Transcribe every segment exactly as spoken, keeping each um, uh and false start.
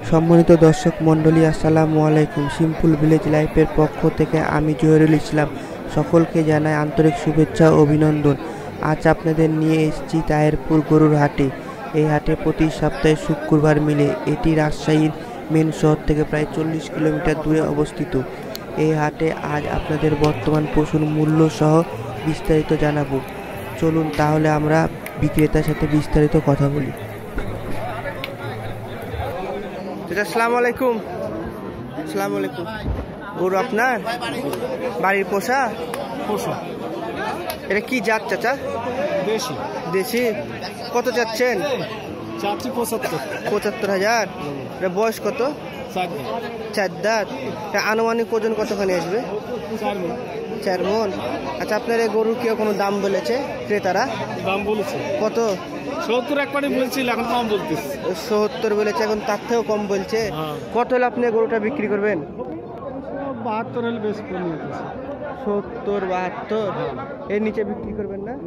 সম্মানিত দর্শক মণ্ডলী, আসসালামু আলাইকুম। সিম্পল ভিলেজ লাইফের পক্ষ থেকে আমি জহিরুল ইসলাম সকলকে জানাই আন্তরিক শুভেচ্ছা ও অভিনন্দন। আজ আপনাদের নিয়ে এসেছি তাহেরপুর গরুর হাটে। এই হাটে প্রতি সপ্তাহে শুক্রবার মিলে। এটি রাজশাহীর মেন শহর থেকে প্রায় চল্লিশ কিলোমিটার দূরে অবস্থিত। এই হাটে আজ আপনাদের বর্তমান পশুর মূল্য সহ বিস্তারিত জানাবো। চলুন তাহলে আমরা বিক্রেতার সাথে বিস্তারিত কথা বলি। আসসালামু আলাইকুম। আসসালামু আলাইকুম। গরু আপনার বাড়ির পোষা? পোষা। এটা কি জাত চাচা? দেশি। দেশি। কত চাচ্ছেন? চাচ্ছি পঁচাত্তর। পঁচাত্তর হাজার। এটা বয়স কত? চার চার দাঁত। এটা আনুমানিক ওজন কতখানি আসবে? চার মণ। চার মণ। আচ্ছা, আপনার এই গরুর কেউ কোনো দাম বলেছে ক্রেতারা? দাম বলেছে কত? সত্তর একবারে বলছিল, এখন কম বলতেছে। সত্তর বলেছে, এখন তার থেকেও কম বলছে। হ্যাঁ। কত হলে আপনি গরুটা বিক্রি করবেন? বাহাত্তর হলে বেশ কমে যেতেছে। সত্তর বাহাত্তর। এর নিচে বিক্রি করবেন না?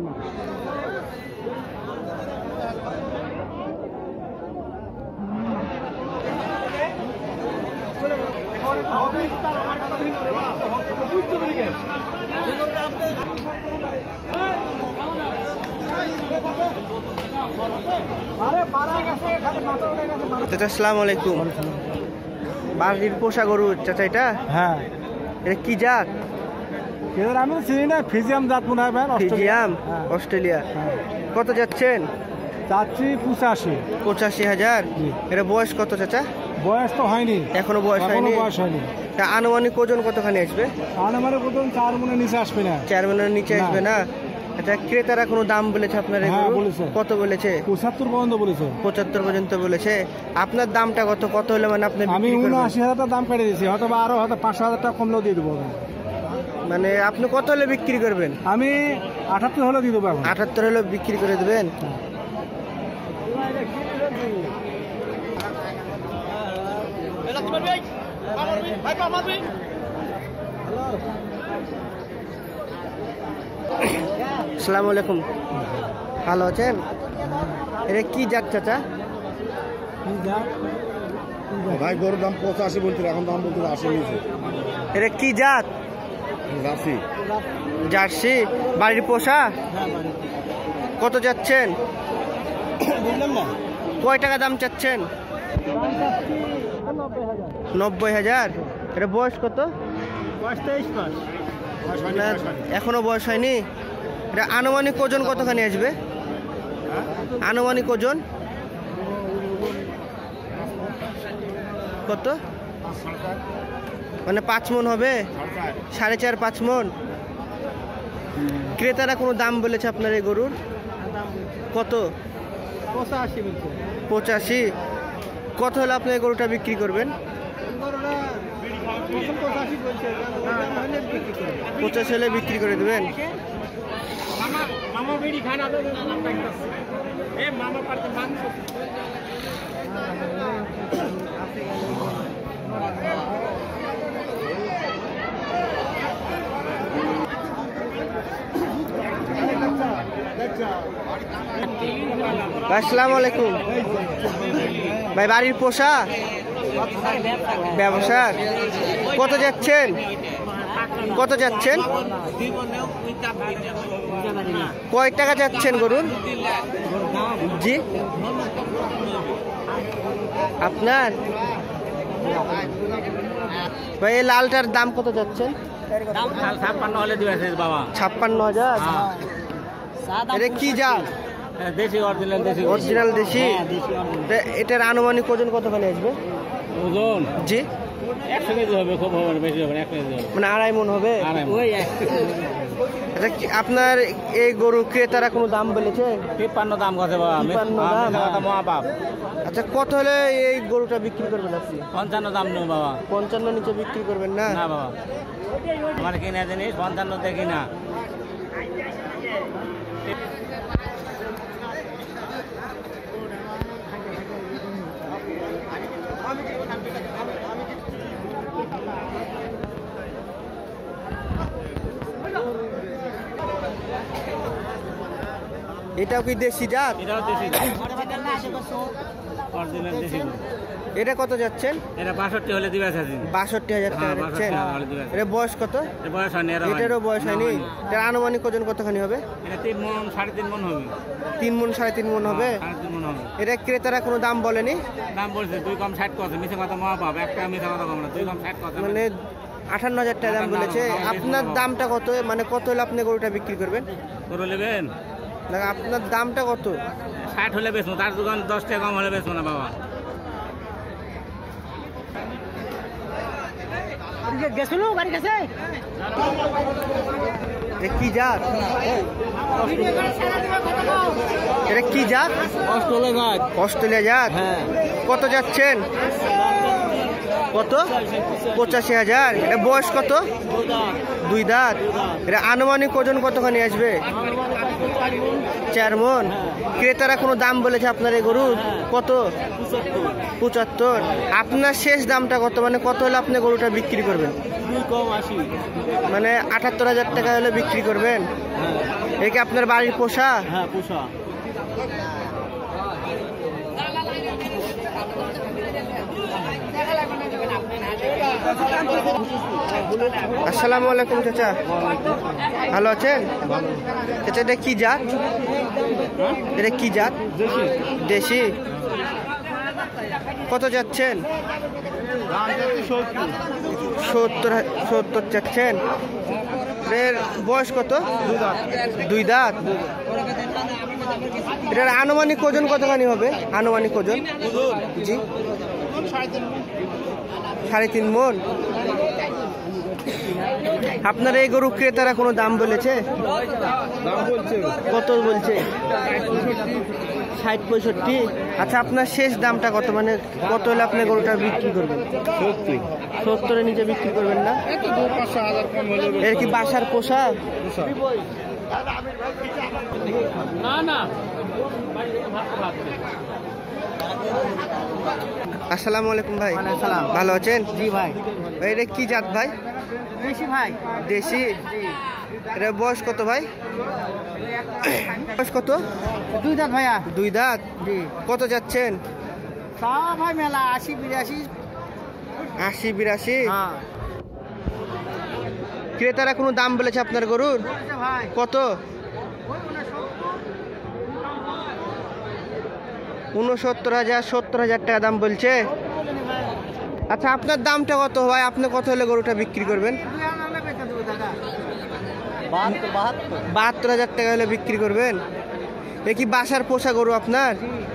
আসসালামু আলাইকুম। বাড়ির পোষা গরু চাচা এটা? হ্যাঁ। এটা কি জাত? এদের আমি চিনি না, ফিজিয়াম জাত মনে হয়। ফিজিয়াম, অস্ট্রেলিয়া। কত যাচ্ছেন? চাচ্ছি পঁচাশি। পঁচাশি হাজার। এটা বয়স কত চাচা? বয়স তো হয়নি, এখনো বয়স হয়নি। বয়স হয়নি। তা আনুমানিক ওজন কতখানি আসবে? আনুমানিক ওজন চার মনের নিচে আসবে না। চার মনের নিচে আসবে না। আচ্ছা, ক্রেতারা কোনো দাম বলেছে আপনার? হ্যাঁ, বলেছে। কত বলেছে? পঁচাত্তর পর্যন্ত বলেছে। পঁচাত্তর পর্যন্ত বলেছে। আপনার দামটা কত? কত হলে মানে আপনি আমি বিক্রি করবেন? উনআশি হাজার টাকা দাম কেটে দিয়েছি, হয়তো বা আরো হয়তো পাঁচশো হাজার টাকা কমলেও দিয়ে দেবো। মানে আপনি কত হলে বিক্রি করবেন? আমি আটাত্তর হলে দিয়ে দেবো। এখন আটাত্তর হলে বিক্রি করে দেবেন? আসসালামু আলাইকুম। ভালো আছেন? এটা কি জাত চাচা? ভাই গরুর দাম পঁচাশি বলছিল, এখন দাম বলতে আশি হয়েছে। এটা কি জাত? জার্সি। জার্সি। বাড়ির পোষা? কত যাচ্ছেন? বুঝলাম না। কয় টাকা দাম চাচ্ছেন? নব্বই হাজার। এটা বয়স কত? এখনো বয়স হয়নি। এটা আনুমানিক ওজন কতখানি আসবে? আনুমানিক ওজন কত? মানে পাঁচ মন হবে? সাড়ে চার পাঁচ মন। ক্রেতারা কোনো দাম বলেছে আপনার এই গরুর? কত? পঁচাশি। পঁচাশি। কত হলে আপনি এই গরুটা বিক্রি করবেন? পঁচাশি হলে বিক্রি করে দেবেন? আসসালামু আলাইকুম। ভাই বাড়ির পোষা? ব্যবসার। কত যাচ্ছেন? কত যাচ্ছেন? কয় টাকা যাচ্ছেন গরুর? জি আপনার? ভাই এই লালটার দাম কত যাচ্ছেন? ছাপ্পান্ন হলে দিবে বাবা। ছাপ্পান্ন হাজার। এটা কি জাত? দেশি, অরিজিনাল দেশি। অরিজিনাল দেশি। এটার আনুমানিক ওজন কতখানি আসবে? ওজন জি একশো কেজি হবে, খুব হবে না, বেশি হবে না, এক কেজি হবে। মানে আড়াই মন হবে? ওই আচ্ছা, আপনার এই গরু ক্রেতারা কোনো দাম বলেছে? তিপ্পান্ন দাম কথা বাবা। তিপ্পান্ন দাম। মহাপাপ। আচ্ছা, কত হলে এই গরুটা বিক্রি করবেন আপনি? পঞ্চান্ন দাম নেব বাবা। পঞ্চান্ন নিচে বিক্রি করবেন না? না বাবা, আমার কিনা জিনিস পঞ্চান্ন দেখি না। এটাও কি দেশি জাত? এটাও দেশি জাত। অরিজিনাল দেশি গরু। এটা কত যাচ্ছেন? এটা বাষট্টি হলে দিবে আছে বাষট্টি হাজার টাকা হ্যাঁ, যাচ্ছেন। বাষট্টি হলে দিবে। এটা বয়স কত? এটা বয়স হয়নি, এরা এটারও বয়স হয়নি। এটা আনুমানিক ওজন কতখানি হবে? এটা তিন মন সাড়ে তিন মন হবে। তিন মন সাড়ে তিন মন হবে। সাড়ে তিন মন হবে। এটা ক্রেতারা কোনো দাম বলেনি? দাম বলছে দুই কম ষাট কথা, মিশে কথা মহা পাবে, একটা মিশে কথা কম না, দুই কম ষাট কথা। মানে আটান্ন হাজার টাকা দাম বলেছে। আপনার দামটা কত? মানে কত হলে আপনি গরুটা বিক্রি করবেন? গরু নেবেন না, আপনার দামটা কত? ষাট হলে বেচবো, তার দোকান দশ টাকা কম হলে বেচবো না বাবা। গেছিল বাড়ি গেছে। এটা কি জাত? এটা কি জাত? অস্ট্রেলিয়া জাত। অস্ট্রেলিয়া জাত। হ্যাঁ। কত যাচ্ছেন? কত? পঁচাশি হাজার। এটা বয়স কত? দুই দাঁত। এটা আনুমানিক ওজন কতখানি আসবে? চার মন। ক্রেতারা কোনো দাম বলেছে আপনার এই গরুর? কত? পঁচাত্তর। আপনার শেষ দামটা কত? মানে কত হলে আপনি গরুটা বিক্রি করবেন? মানে আটাত্তর হাজার টাকা হলে বিক্রি করবেন? এ কি আপনার বাড়ির পোষা? হ্যাঁ, পোষা। আসসালামু আলাইকুম চাচা, ভালো আছেন? চাচা এটা কি জাত? এটা কি জাত? দেশি। কত যাচ্ছেন? সত্তর সত্তর যাচ্ছেন। এর বয়স কত? দুই দাঁত। এটার আনুমানিক ওজন কতখানি হবে? আনুমানিক ওজন? জি, সাড়ে তিন মন। আপনার এই গরু ক্রেতারা কোনো দাম বলেছে? কত বলছে? ষাট পঁয়ষট্টি। আচ্ছা, আপনার শেষ দামটা কত? মানে কত হলে আপনি গরুটা বিক্রি করবেন? সত্তরের নিচে বিক্রি করবেন না? এর কি বাসার পোষা? না না। আসসালামু আলাইকুম ভাই, সালাম। ভালো আছেন? জি ভাই। ভাই এটা কি জাত ভাই? বেশি ভাই। দেশি। এটা বয়স কত ভাই? বয়স কত? দুই দাঁত ভাইয়া। দুই দাঁত। জি। কত যাচ্ছেন? তা ভাই মেলা আশি বিরাশি। আশি বিরাশি। হ্যাঁ। ক্রেতারা কোনো দাম বলেছে আপনার গরুর? ভাই কত? উনসত্তর হাজার সত্তর হাজার টাকা দাম বলছে। আচ্ছা, আপনার দামটা কত ভাই? আপনি কত হলে গরুটা বিক্রি করবেন? বাহাত্তর হাজার টাকা হলে বিক্রি করবেন। এ কি বাসার পোষা গরু আপনার?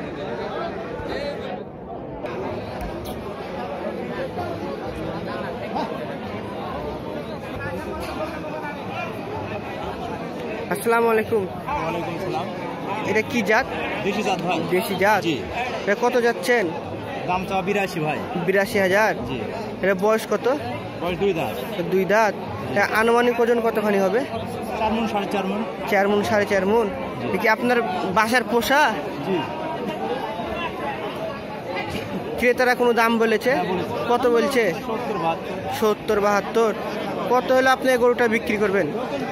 আসসালামু আলাইকুম। ওয়ালাইকুম সালাম। এটা কি জাত? দেশি জাত ভাই। দেশি জাত। জি। এটা কত যাচ্ছেন? দাম চাওয়া বিরাশি ভাই। বিরাশি হাজার। জি। এটা বয়স কত? বয়স দুই দাঁত। দুই দাঁত। এটা আনুমানিক ওজন কতখানি হবে? চার মন সাড়ে চার মন। চার মন সাড়ে চার মন। এ কি আপনার বাসার পোষা? জি। ক্রেতারা কোনো দাম বলেছে? হ্যাঁ, বলেছে। কত বলছে? সত্তর বাহাত্তর। সত্তর বাহাত্তর। কত হলে আপনি এই গরুটা বিক্রি করবেন?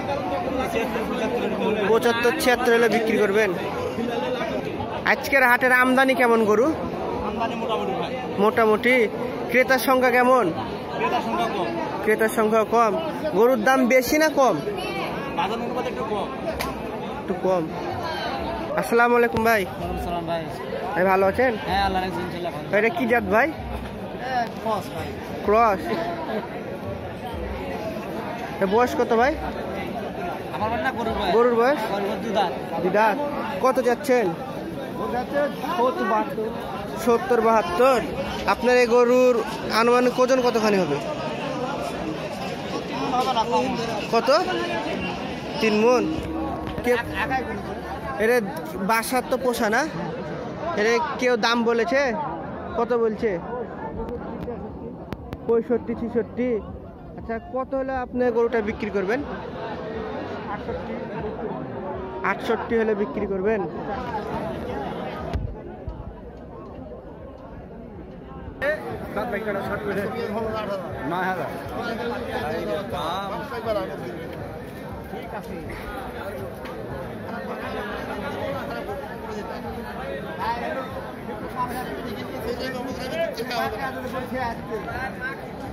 পঁচাত্তর ছিয়াত্তর হলে বিক্রি করবেন। আজকের হাটের আমদানি কেমন গরু? আমদানি মোটামুটি ভাই। মোটামুটি। ক্রেতার সংখ্যা কেমন? ক্রেতার সংখ্যা কম। ক্রেতার সংখ্যা কম। গরুর দাম বেশি না কম? বাজার অনুপাতে একটু কম। একটু কম। আসসালামু আলাইকুম ভাই, সালাম ভাই। ভাই ভালো আছেন? হ্যাঁ, আল্লাহ রাখছেন ইনশাআল্লাহ ভালো। ভাই এটা কি জাত ভাই? ক্রস ভাই। ক্রস। এ বয়স কত ভাই? আমার বাড়ি না গরুর ভাই। গরুর বয়স? গরুর দুই দাঁত। দুই দাঁত। কত যাচ্ছেন? সত্তর বাহাত্তর। সত্তর বাহাত্তর। আপনার এই গরুর আনুমানিক ওজন কতখানি হবে? কত? তিন মন। কে- এরে বাসার তো পোষা না? এরে কেউ দাম বলেছে? কত বলছে? পঁয়ষট্টি ছেষট্টি। আচ্ছা, কত হলে আপনি গরুটা বিক্রি করবেন? আটষট্টি হলে বিক্রি করবেন। নয় হাজার। ঠিক আছে। এটা